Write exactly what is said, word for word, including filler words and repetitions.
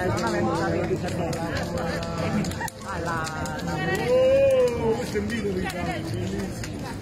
non avendo una vendita bella. Alla... Oh, questo è un video di